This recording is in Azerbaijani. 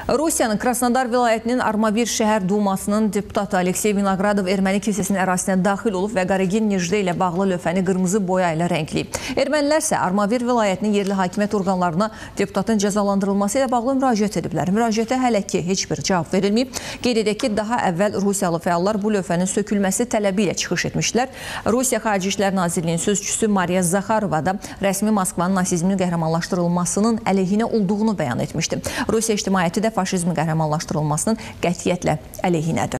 Rusiyanın Krasnodar vilayətinin Armavir şəhər dumasının deputatı Aleksey Vinogradov erməni kilsəsinin ərazisinə daxil olub və Qaregin Necdə ilə bağlı lövhəni qırmızı boya ilə rəngləyib. Ermənilər isə Armavir vilayətinin yerli hakimiyyət orqanlarına deputatın cəzalandırılması ilə bağlı müraciət ediblər. Müraciətə hələ ki heç bir cavab verilməyib. Qeyd edək ki, daha əvvəl Rusiyalı fəallar bu lövhənin sökülməsi tələbi ilə çıxış etmişlər. Rusiya Xarici İşlər Nazirliyinin sözçüsü Mariya Zakharova da rəsmi Moskvanın nasizmin qəhrəmanlaşdırılmasının əleyhinə olduğunu bəyan etmişdi. Rusiya ictimaiyyəti də faşizmin qəhrəmanlaşdırılmasının qətiyyətlə əleyhinədir.